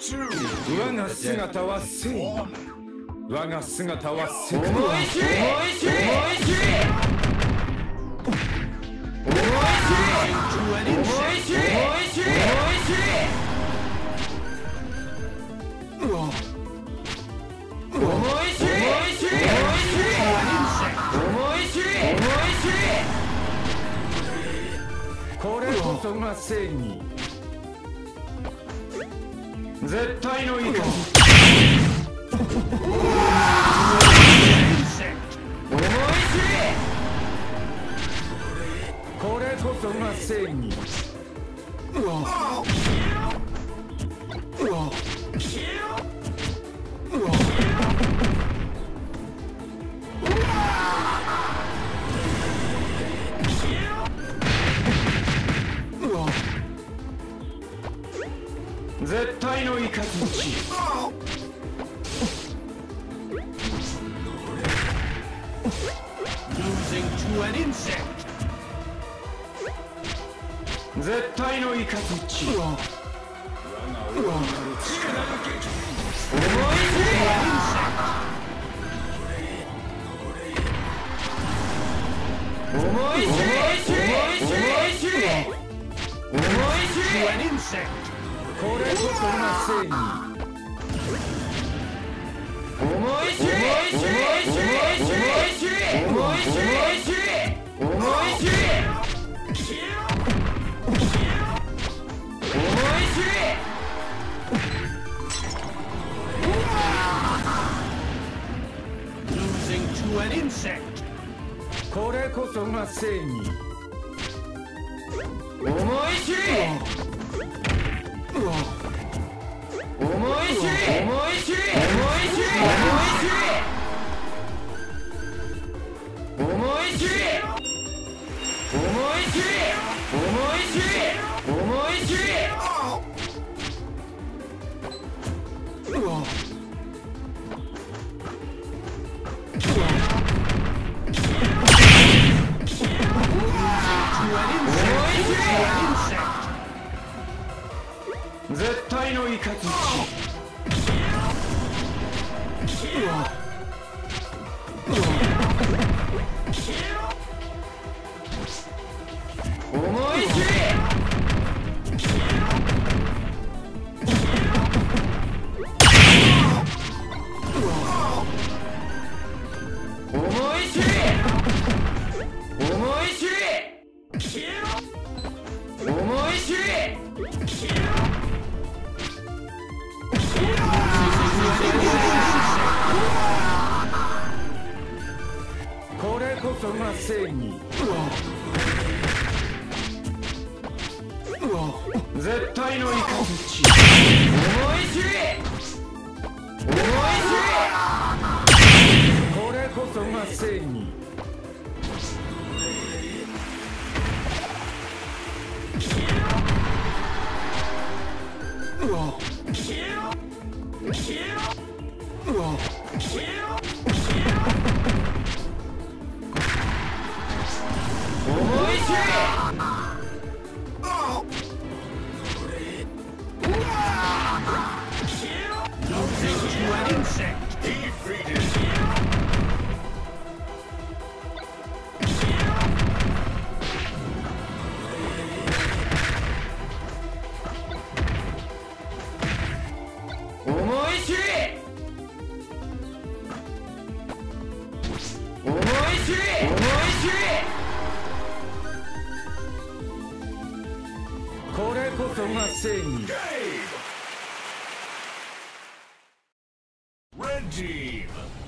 我が姿は正義。我が姿は正義。 思いしこれこそが正義。絶対の怒り。これこそが正義。絶対のイカズチ。絶対のイカズチ。これこそが正義。これこそが正義。絶対のイカズチ。これこそが正義。絶対のイカズチ。これこそが正義。これこそが正義。 Red team